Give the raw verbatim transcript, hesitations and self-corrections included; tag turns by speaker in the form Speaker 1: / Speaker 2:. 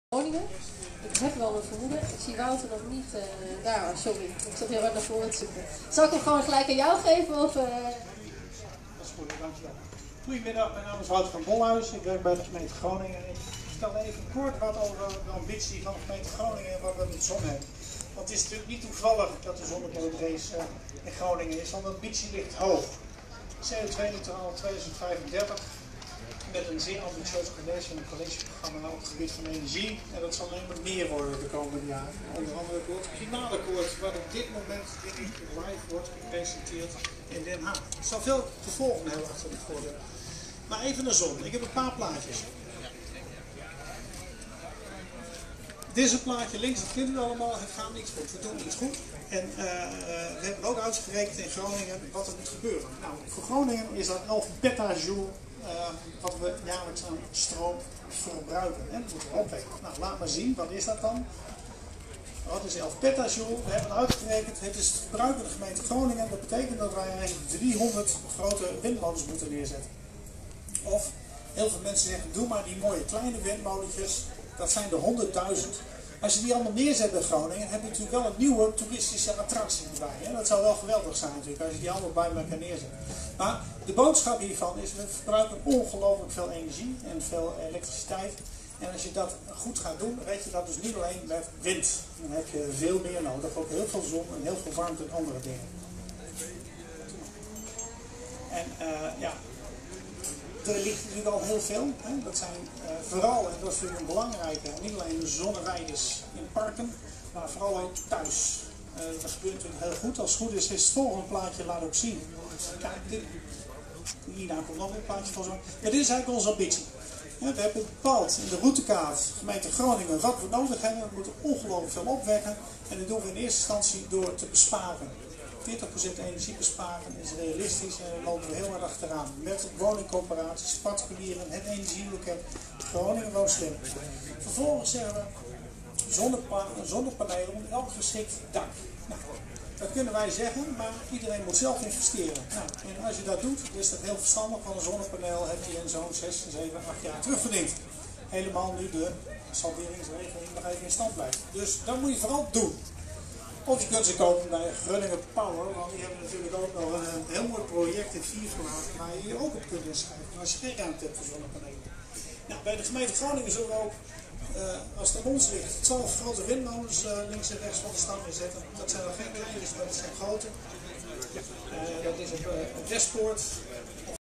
Speaker 1: Groningen. Ik heb wel een vermoeden. Ik zie Wouter nog niet uh, daar. Sorry, ik zat heel hard naar voren te zoeken. Zal ik hem gewoon gelijk aan jou geven? Of, uh...
Speaker 2: Dat is goed, dankjewel. Goedemiddag, mijn naam is Wouter van Bolhuis. Ik werk bij de gemeente Groningen. Ik vertel even kort wat over de ambitie van de gemeente Groningen en wat we met zon hebben. Want het is natuurlijk niet toevallig dat de zonnebootrace uh, in Groningen is, want de ambitie ligt hoog. C O twee neutraal tweeduizend vijfendertig. Met een zeer ambitieus college en een collegeprogramma op het gebied van energie. En dat zal alleen maar meer worden de komende jaren. Onder andere door het klimaatakkoord, wat op dit moment live wordt gepresenteerd in Den Haag. Er zal veel te volgen hebben achter dit voordeel. Maar even naar zon. Ik heb een paar plaatjes. Dit is een plaatje links, dat vinden we allemaal. Het gaat niks goed, we doen iets goed. En uh, we hebben ook uitgerekend in Groningen wat er moet gebeuren. Nou, voor Groningen is dat elf petajoule. Uh, wat we jaarlijks aan stroom verbruiken. En dat moeten we opwekken. Nou, laat maar zien, wat is dat dan? Wat is elf petajoule? We hebben het uitgerekend, het is het verbruik in de gemeente Groningen. Dat betekent dat wij eigenlijk driehonderd grote windmolens moeten neerzetten. Of, heel veel mensen zeggen, doe maar die mooie kleine windmolentjes, dat zijn er honderdduizend. Als je die allemaal neerzet in Groningen, heb je natuurlijk wel een nieuwe toeristische attractie erbij. Hè? Dat zou wel geweldig zijn natuurlijk, als je die allemaal bij elkaar neerzet. Maar de boodschap hiervan is, we verbruiken ongelooflijk veel energie en veel elektriciteit. En als je dat goed gaat doen, red je dat dus niet alleen met wind. Dan heb je veel meer nodig, ook heel veel zon en heel veel warmte en andere dingen. En uh, ja... Er ligt natuurlijk al heel veel. Hè. Dat zijn uh, vooral, en dat is natuurlijk een belangrijke, niet alleen zonnerijders in parken, maar vooral ook thuis. Uh, dat gebeurt natuurlijk heel goed. Als het goed is, is het volgende plaatje laat ook zien. Kijk, dit, hierna komt nog een plaatje van zo. Maar dit is eigenlijk onze ambitie. Ja, we hebben bepaald in de routekaart, gemeente Groningen, wat we nodig hebben. We moeten ongelooflijk veel opwekken. En dat doen we in eerste instantie door te besparen. veertig procent energie besparen is realistisch en daar lopen we heel erg achteraan. Met woningcoöperaties, particulieren, het energieloket, Groningen woont slim. Vervolgens zeggen we zonnepa zonnepanelen onder elk geschikt dak. Nou, dat kunnen wij zeggen, maar iedereen moet zelf investeren. Nou, en als je dat doet, is dat heel verstandig, want een zonnepaneel heb je in zo'n zes, zeven, acht jaar terugverdiend. Helemaal nu de salderingsregeling nog even in stand blijft. Dus dat moet je vooral doen. Of je kunt ze kopen bij Groningen Power, want die hebben natuurlijk ook nog een, een heel mooi project in Vierverlaat waar je hier ook op kunt inschrijven als je geen ruimte hebt voor zonnepanelen. Nou, bij de gemeente Groningen zullen we ook, uh, als het aan ons ligt, twaalf grote windmolens uh, links en rechts van de stad inzetten. Dat zijn nog geen kleintjes, maar dat zijn grote. Uh, dat is op, uh, op Westpoort,